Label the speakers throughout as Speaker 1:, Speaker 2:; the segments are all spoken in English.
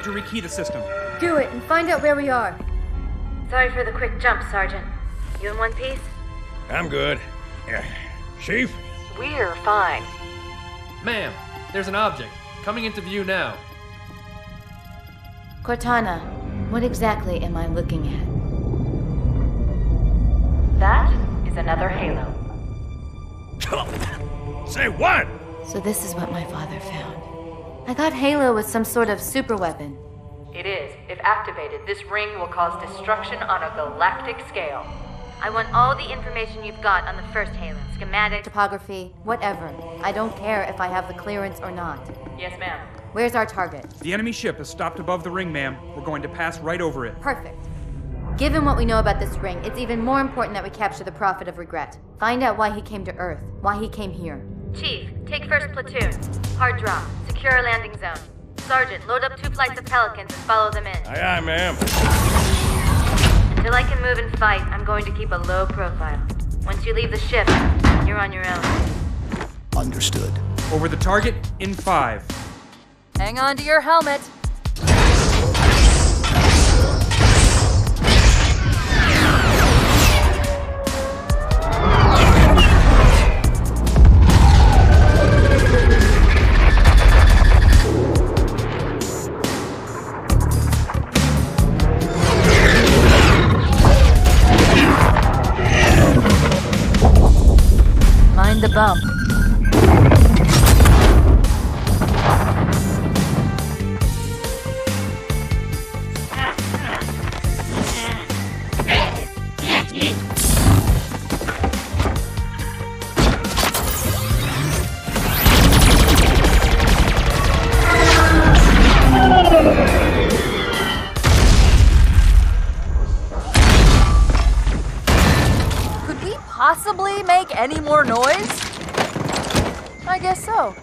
Speaker 1: to rekey the system.
Speaker 2: Do it and find out where we are.
Speaker 3: Sorry for the quick jump, Sergeant. You in one piece?
Speaker 4: I'm good. Chief?
Speaker 3: We're fine.
Speaker 5: Ma'am, there's an object coming into view now.
Speaker 2: Cortana, what exactly am I looking at?
Speaker 3: That is another Halo.
Speaker 4: Say what?
Speaker 2: So this is what my father found. I thought Halo was some sort of super weapon.
Speaker 3: It is. If activated, this ring will cause destruction on a galactic scale.
Speaker 2: I want all the information you've got on the first Halo. Schematic, topography, whatever. I don't care if I have the clearance or not.
Speaker 3: Yes, ma'am.
Speaker 2: Where's our target?
Speaker 1: The enemy ship has stopped above the ring, ma'am. We're going to pass right over it.
Speaker 2: Perfect. Given what we know about this ring, it's even more important that we capture the Prophet of Regret. Find out why he came to Earth, why he came here. Chief, take first platoon. Hard drop. Secure our landing zone. Sergeant, load up 2 flights of Pelicans and follow them in.
Speaker 4: Aye, aye, ma'am.
Speaker 2: Until I can move and fight, I'm going to keep a low profile. Once you leave the ship, you're on your own.
Speaker 6: Understood.
Speaker 1: Over the target in 5.
Speaker 3: Hang on to your helmet. Mind the bump. Possibly make any more noise? I guess so.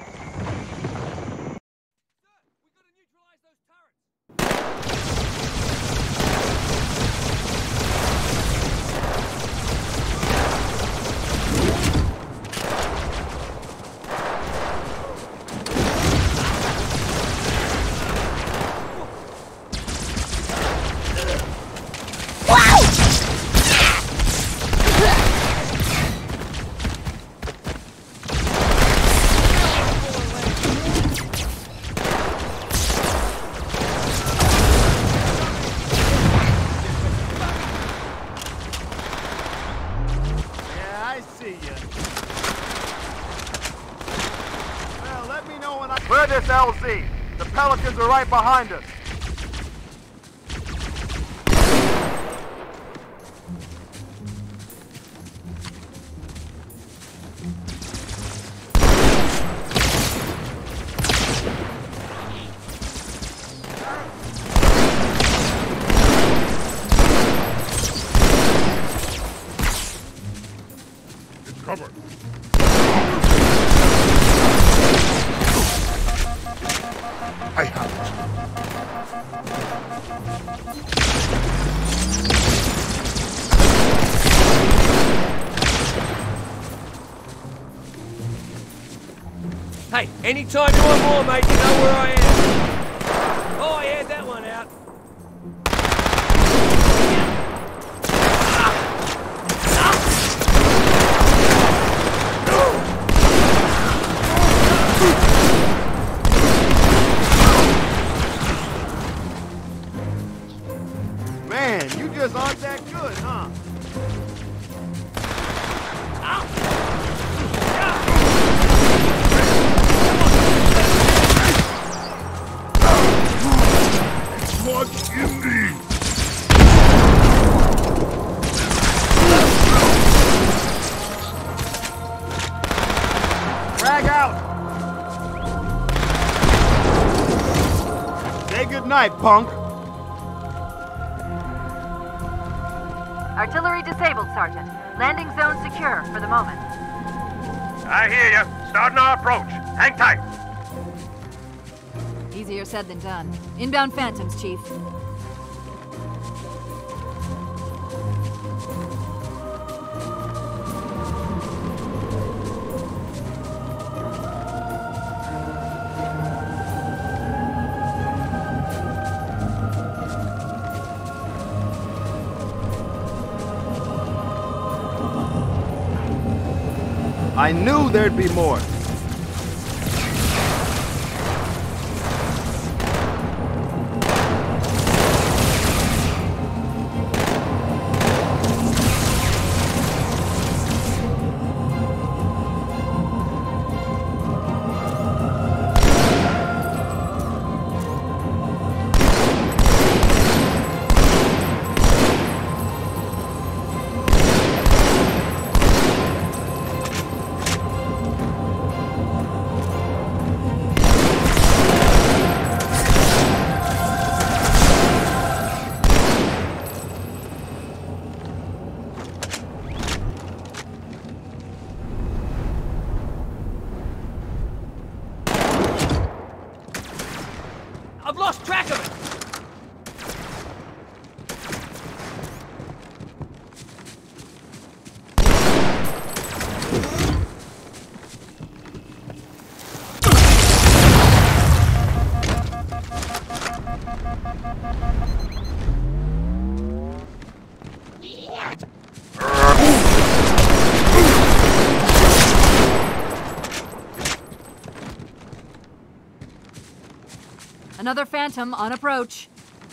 Speaker 7: Clear this LZ. The Pelicans are right behind us.
Speaker 4: It's covered. I have it.
Speaker 8: Hey, anytime you want more, mate, you know where I am. Oh, I had that one out.
Speaker 7: Man, you just aren't that good, huh?
Speaker 4: What's in me?
Speaker 7: Frag out! Say goodnight, punk.
Speaker 3: Artillery disabled, Sergeant. Landing zone secure for the moment.
Speaker 4: I hear you. Starting our approach. Hang tight.
Speaker 3: Easier said than done. Inbound Phantoms, Chief.
Speaker 7: I knew there'd be more.
Speaker 8: I've lost track of it!
Speaker 9: Another Phantom on approach.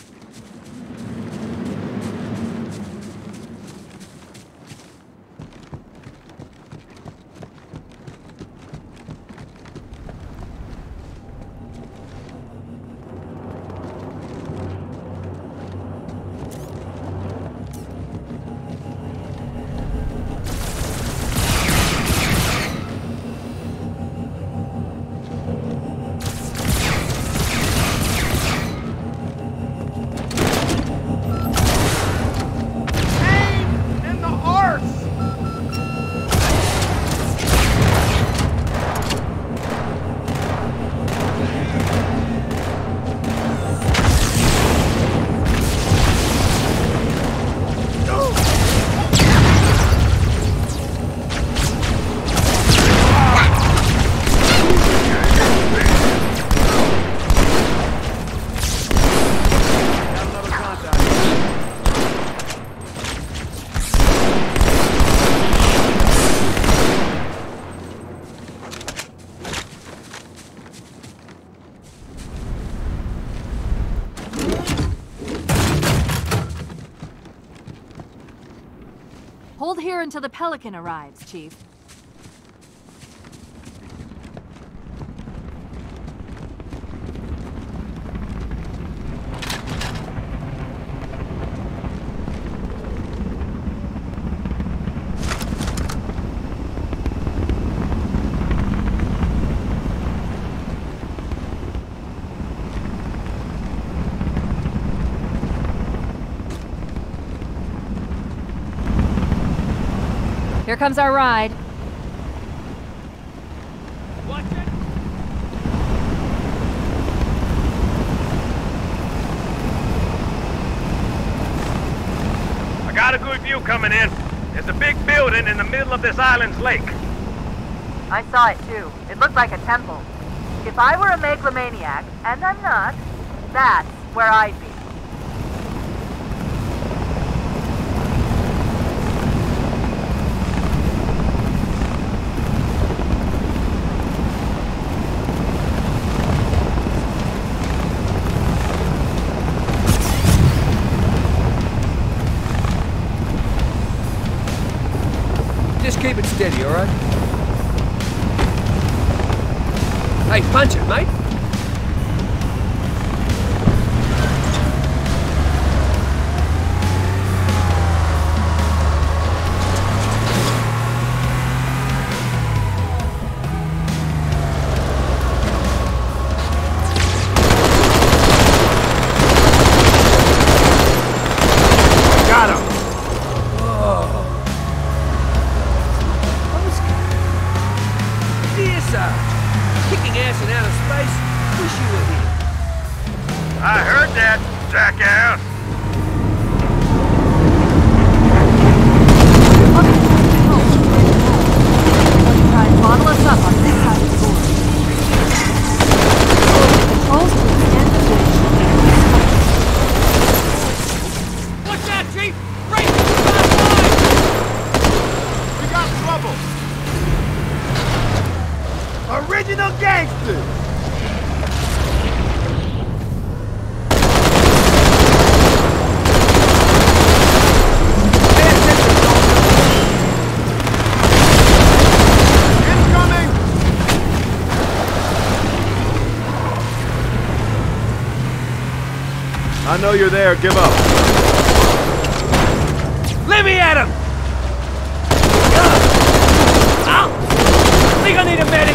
Speaker 9: Hold here until the Pelican arrives, Chief. Here comes our ride.
Speaker 8: Watch it!
Speaker 4: I got a good view coming in. There's a big building in the middle of this island's lake.
Speaker 3: I saw it too. It looked like a temple. If I were a megalomaniac, and I'm not, that's where I'd be.
Speaker 8: Just keep it steady, alright? Hey, punch it, mate!
Speaker 4: Got him!
Speaker 8: Kicking ass in outer space. Wish you were here.
Speaker 4: I heard that, jackass!
Speaker 9: Try and bottle us up on this side of the board. Controls to extend the bridge.
Speaker 8: Watch out, Chief! Break the fast line!
Speaker 7: We got trouble! Original gangsters! Incoming! I know you're there. Give up.
Speaker 8: Let me at him! Ow! Think I need a medic!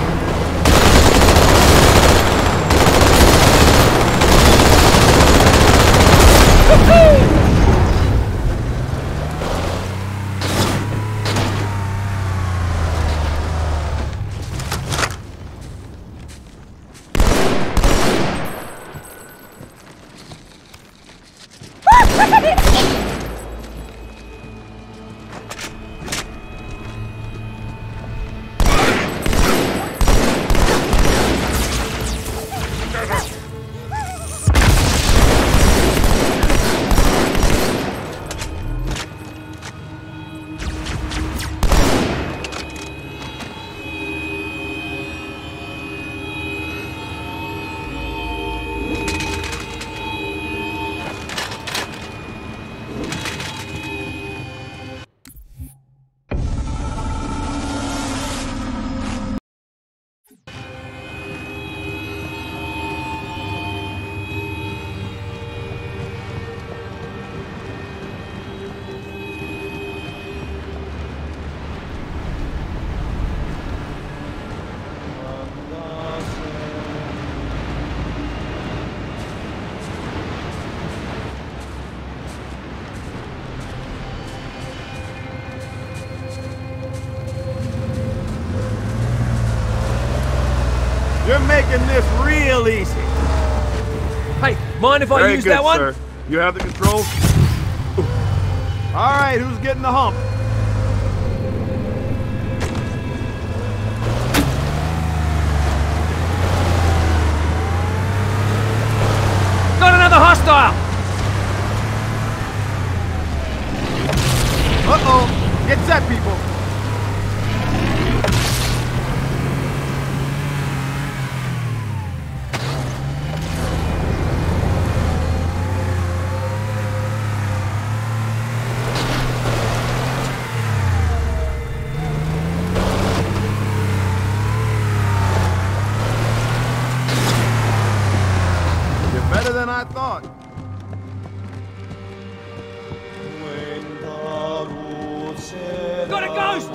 Speaker 7: You're making this real easy.
Speaker 8: Hey, mind if I
Speaker 7: Very
Speaker 8: use
Speaker 7: good,
Speaker 8: that one?
Speaker 7: sir. You have the controls? All right, who's getting the hump?
Speaker 8: Got another hostile!
Speaker 7: Uh-oh. Get set, people. You're better than I thought.
Speaker 8: Got a ghost!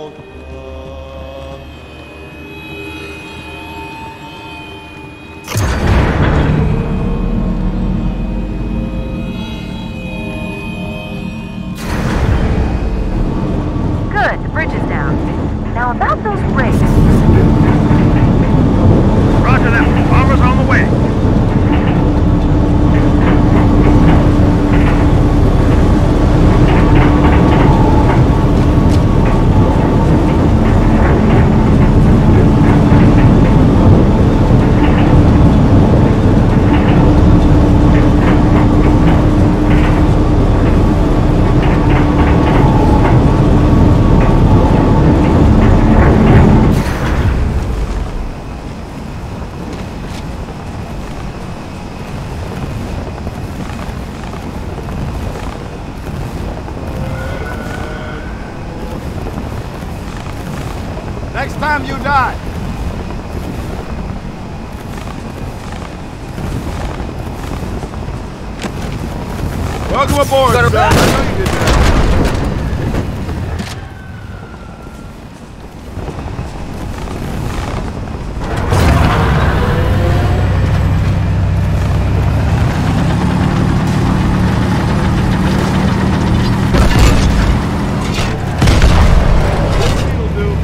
Speaker 3: Good, the bridge is down. Now about those brakes.
Speaker 4: Roger that. Bomber's on the way.
Speaker 7: Next time you die. Welcome aboard,
Speaker 8: Got her
Speaker 7: sir.
Speaker 8: back.
Speaker 7: I know you did that. What'll do?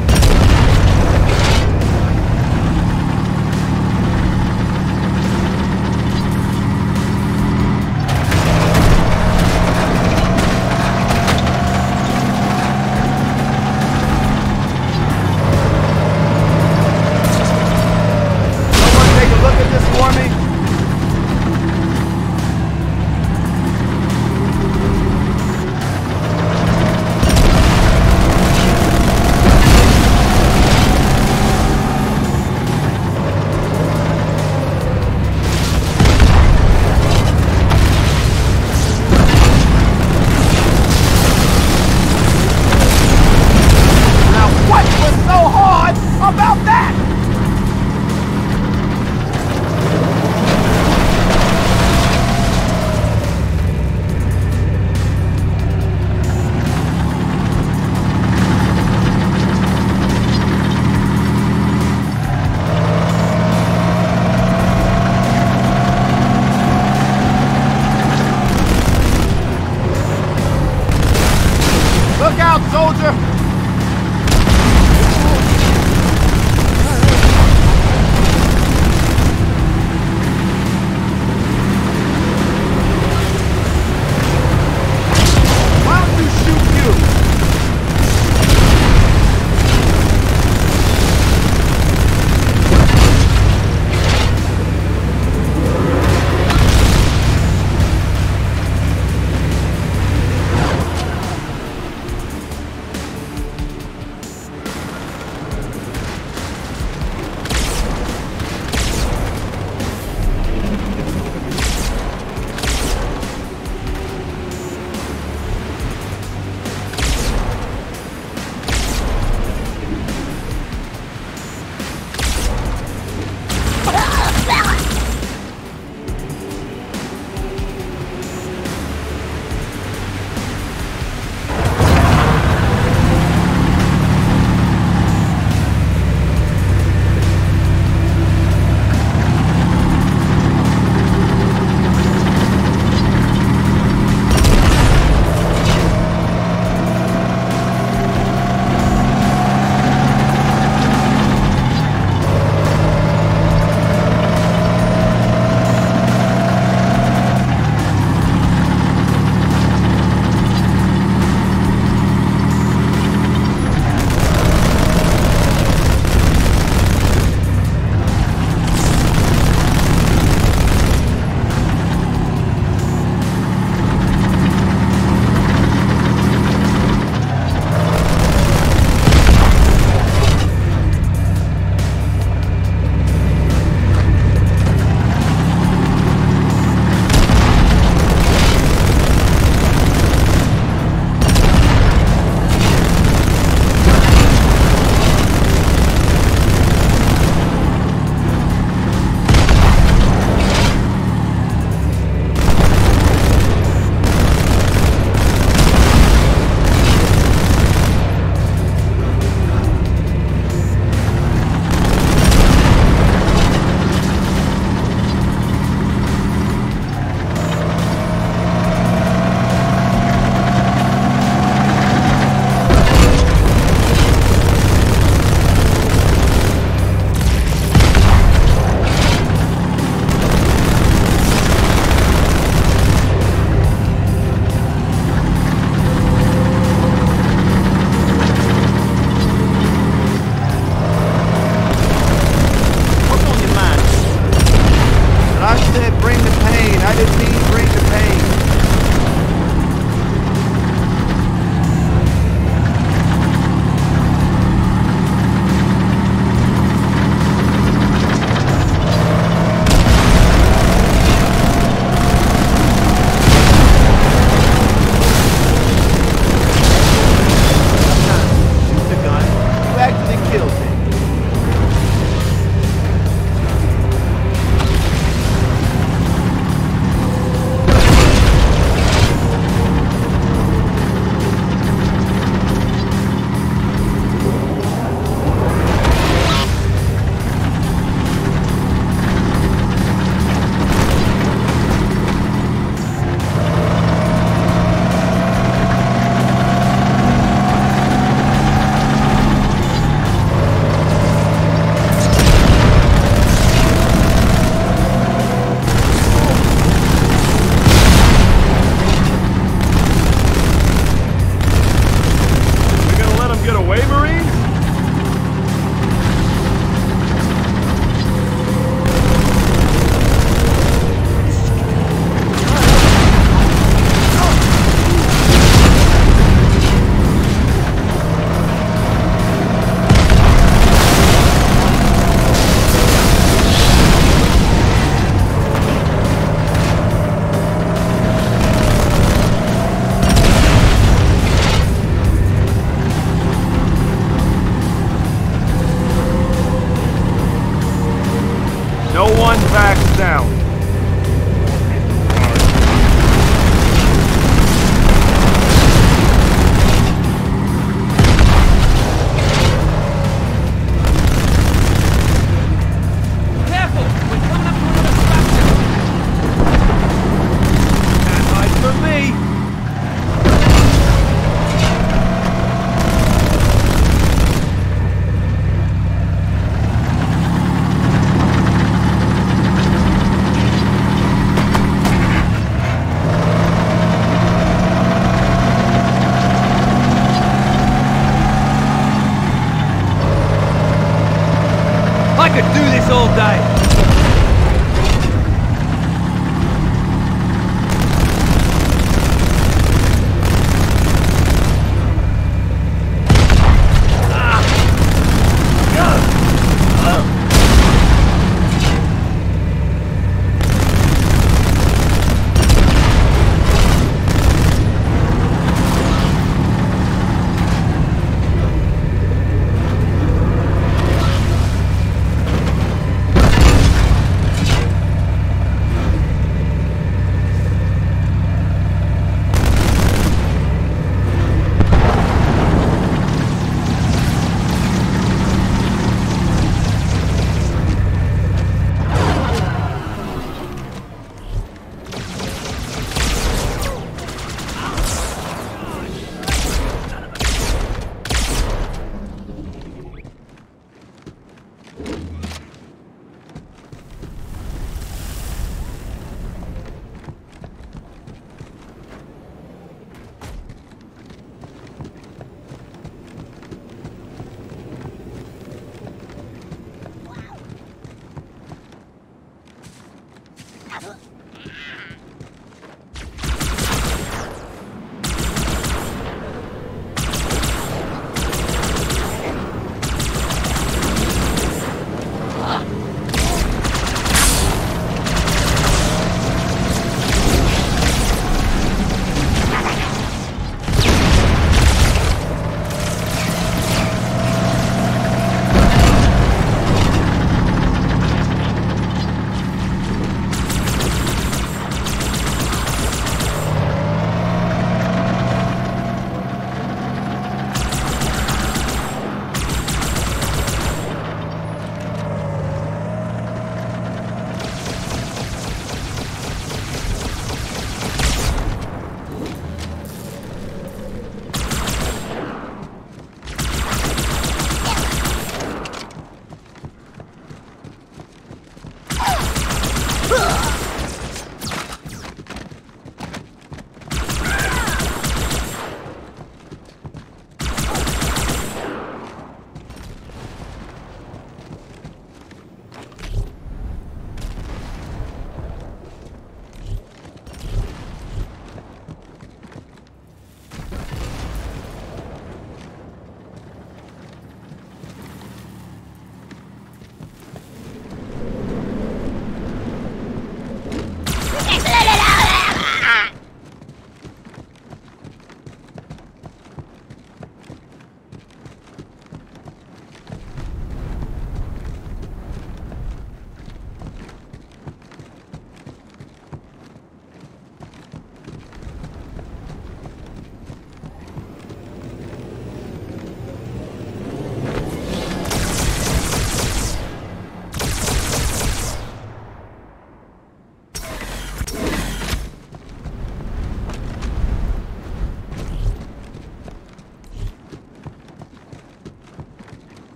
Speaker 7: soldier! Why don't you shoot you?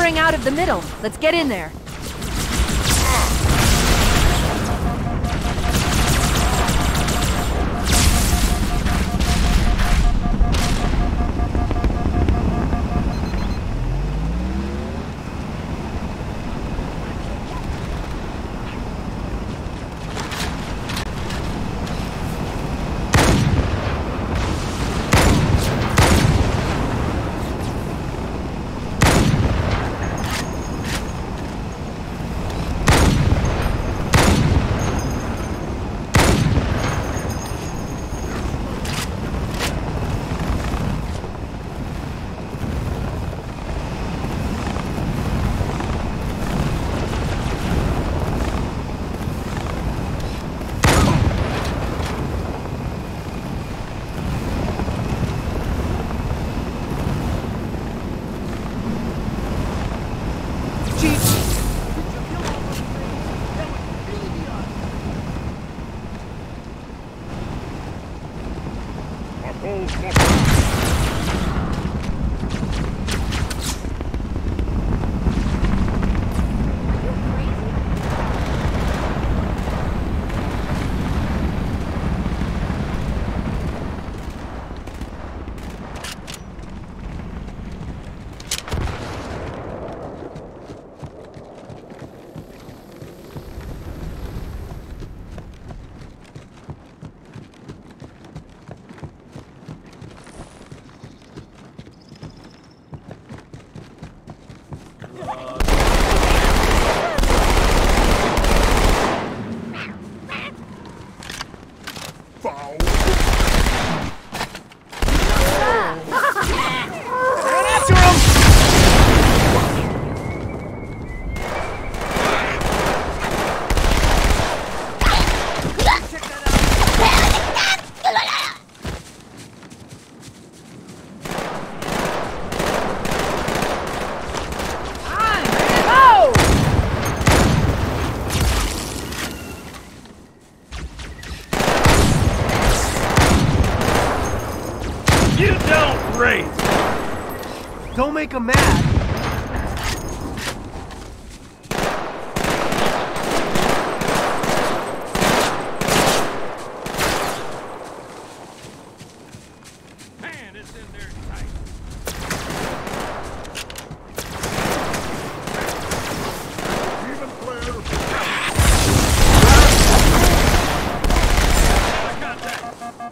Speaker 9: firing out of the middle. Let's get in there.
Speaker 7: Don't make him mad.
Speaker 4: Man, it's in there tight.
Speaker 7: Even player.
Speaker 4: I got that.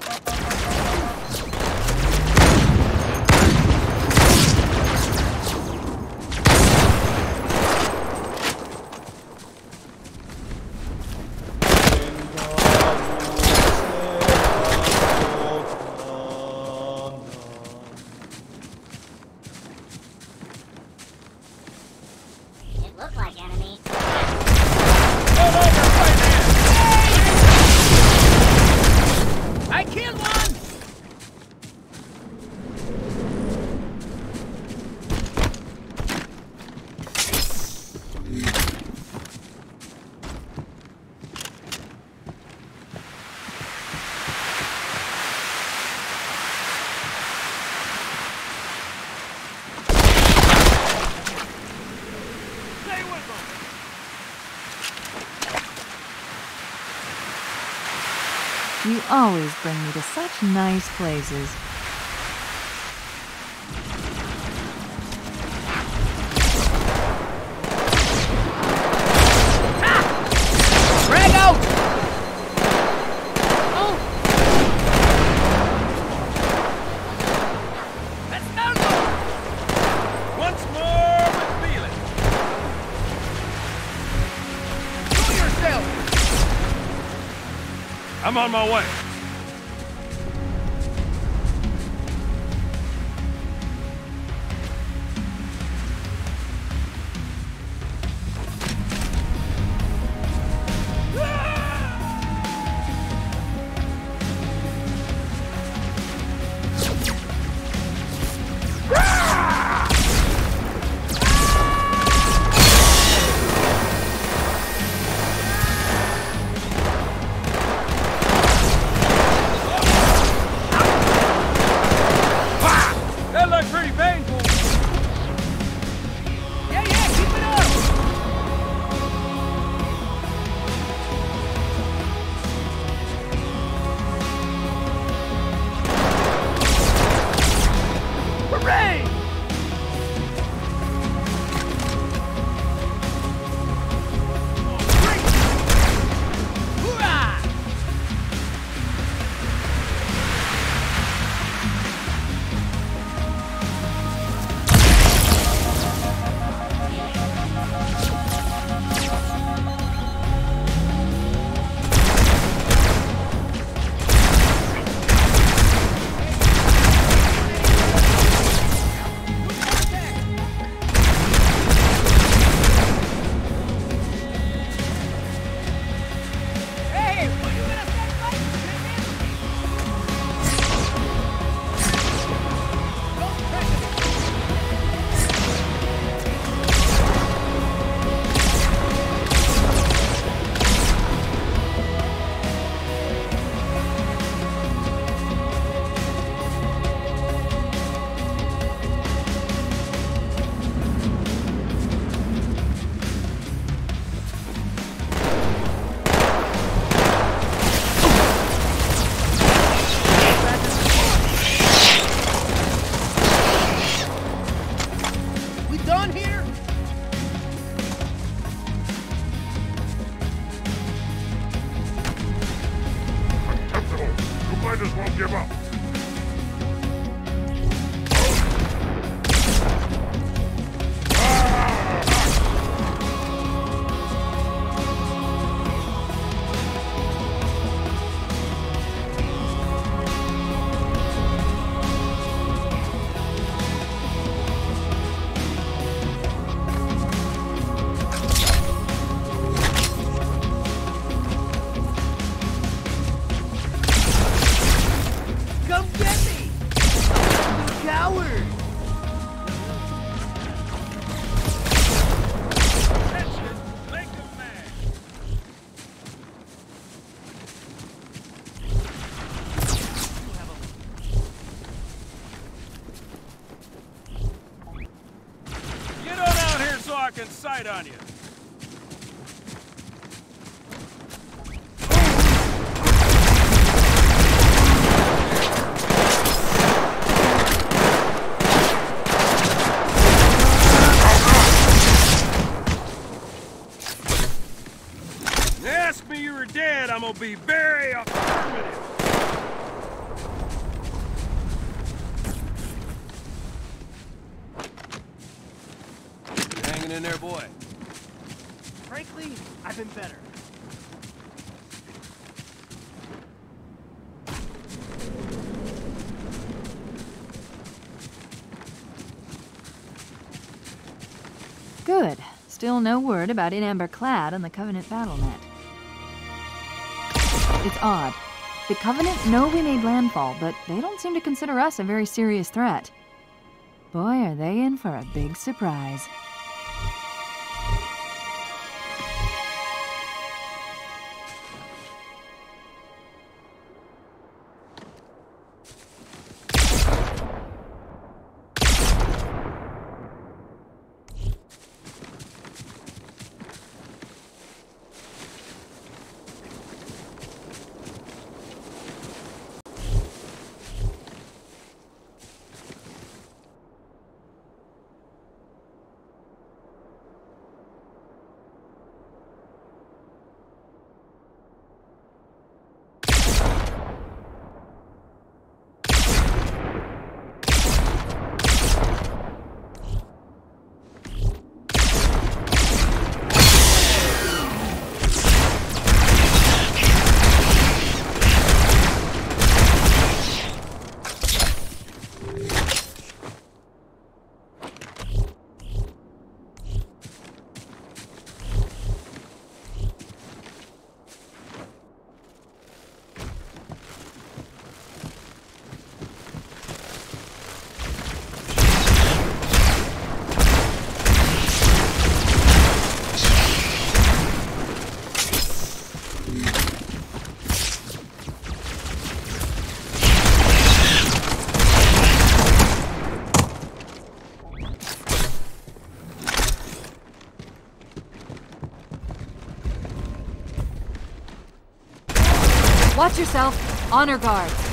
Speaker 10: It looked like enemy.
Speaker 8: I killed one!
Speaker 4: Stay with them.
Speaker 9: You always bring me to such nice places.
Speaker 8: Frag out! Oh! Let's go!
Speaker 4: Once more with feeling.
Speaker 8: Show yourself!
Speaker 4: I'm on my way.
Speaker 8: here?
Speaker 4: You fighters won't give up.
Speaker 8: Come get me! You coward!
Speaker 4: That should make them mad. Get on out here so I can sight on you. Ask me you were dead, I'm gonna be very affirmative.
Speaker 8: You hanging in there, boy?
Speaker 7: Frankly, I've been better.
Speaker 9: Good. Still no word about In Amber Clad on the Covenant battle net. It's odd. The Covenant know we made landfall, but they don't seem to consider us a very serious threat. Boy, are they in for a big surprise. Watch yourself. Honor guard.